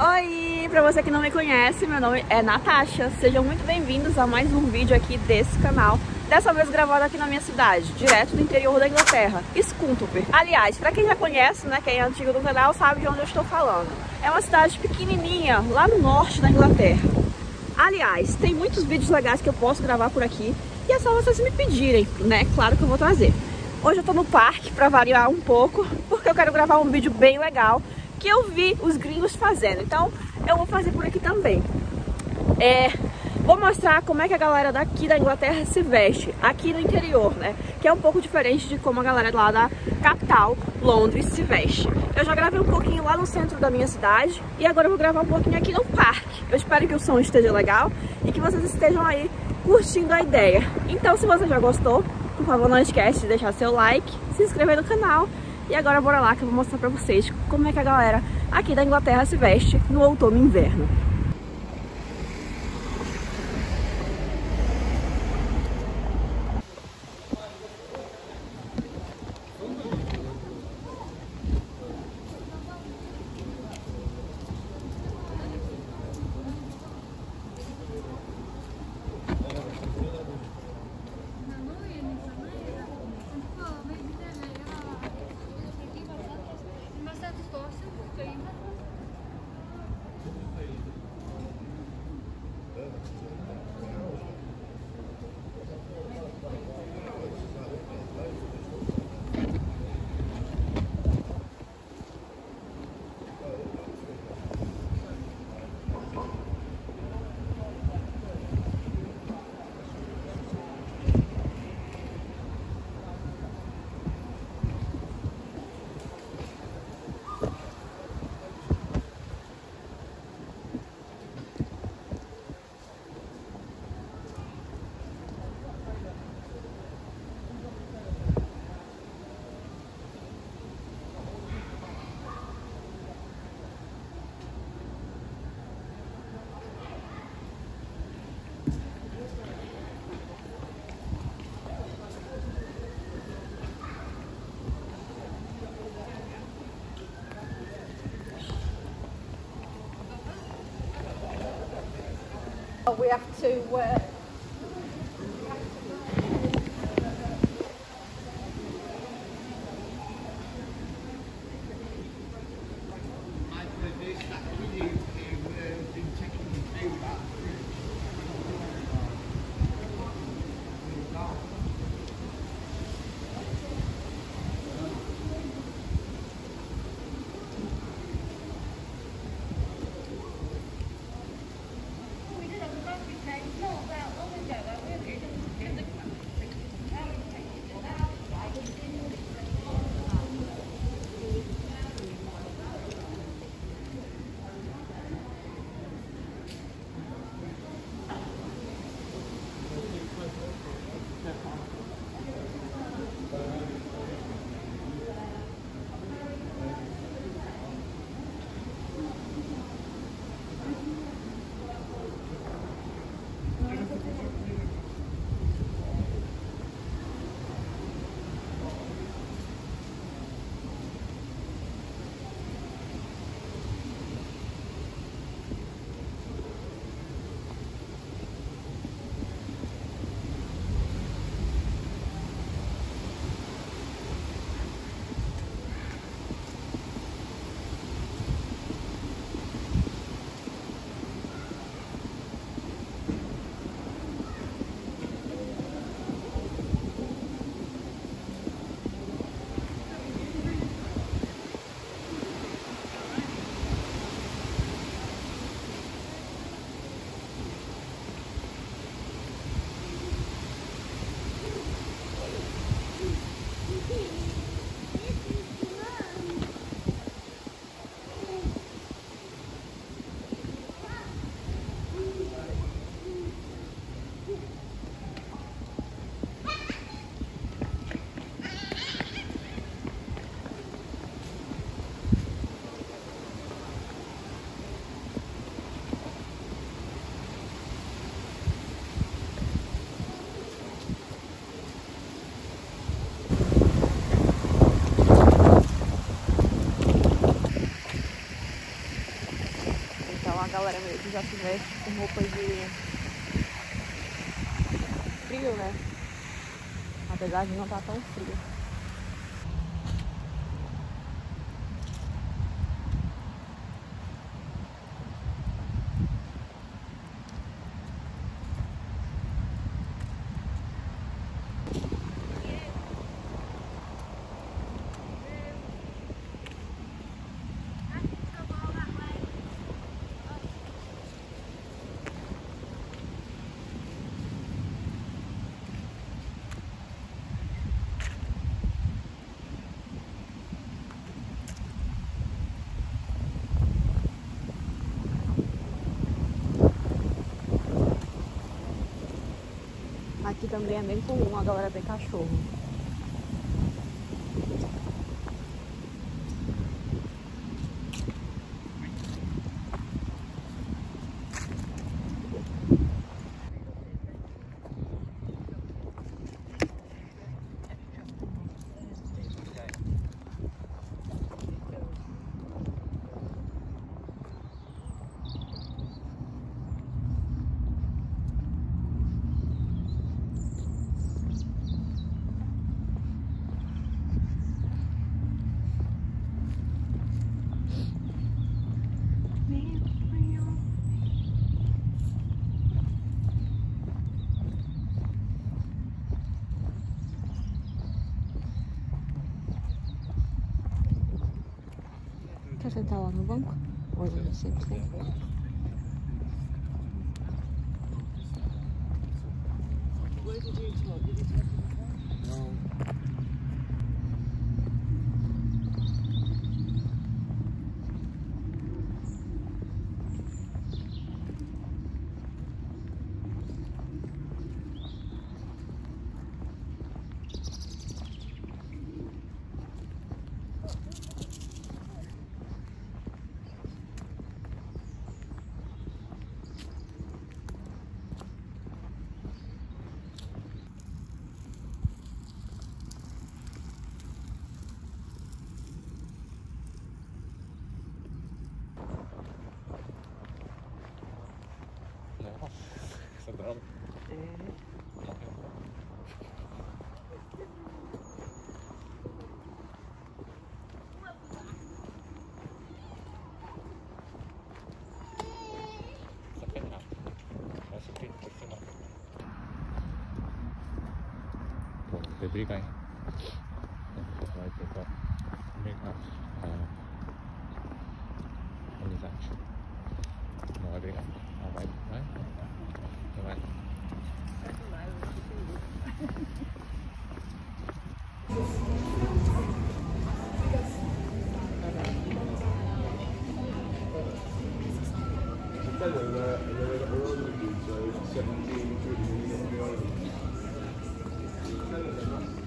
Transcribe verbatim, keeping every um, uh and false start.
Oi, pra você que não me conhece, meu nome é Natasha. Sejam muito bem-vindos a mais um vídeo aqui desse canal. Dessa vez gravado aqui na minha cidade, direto do interior da Inglaterra, Scunthorpe. Aliás, pra quem já conhece, né, quem é antigo do canal, sabe de onde eu estou falando. É uma cidade pequenininha, lá no norte da Inglaterra. Aliás, tem muitos vídeos legais que eu posso gravar por aqui e é só vocês me pedirem, né? Claro que eu vou trazer. Hoje eu tô no parque pra variar um pouco, porque eu quero gravar um vídeo bem legal que eu vi os gringos fazendo, então eu vou fazer por aqui também. É, vou mostrar como é que a galera daqui da Inglaterra se veste, aqui no interior, né? Que é um pouco diferente de como a galera lá da capital, Londres, se veste. Eu já gravei um pouquinho lá no centro da minha cidade e agora eu vou gravar um pouquinho aqui no parque. Eu espero que o som esteja legal e que vocês estejam aí curtindo a ideia. Então, se você já gostou, por favor, não esquece de deixar seu like, se inscrever no canal. E agora bora lá que eu vou mostrar pra vocês como é que a galera aqui da Inglaterra se veste no outono e inverno. We have to uh, We did a rugby game, not about gente já se veste com roupas de frio, né? Apesar de não estar tão frio. Aqui também é bem comum a galera ter cachorro. Quer sentar lá no banco? Hoje eu sempre sento. Deberigai. Vai tentar pegar a amizade. Não vai brigar. Ah, vai, vai. Não vai. seventeen